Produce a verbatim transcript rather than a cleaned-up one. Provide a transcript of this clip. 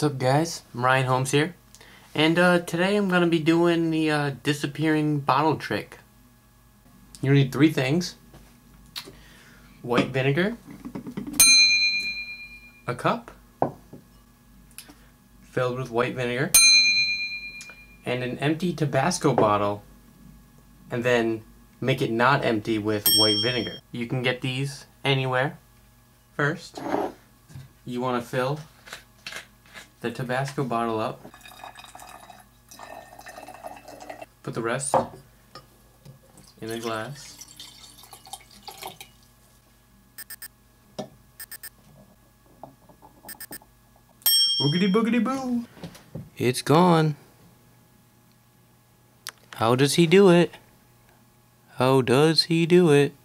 What's up, guys? I'm Ryan Holmes here, and uh, today I'm going to be doing the uh, disappearing bottle trick. You need three things: white vinegar, a cup filled with white vinegar, and an empty Tabasco bottle, and then make it not empty with white vinegar. You can get these anywhere. First, you want to fill the Tabasco bottle up. Put the rest in a glass. Boogity boogity boo! It's gone. How does he do it? How does he do it?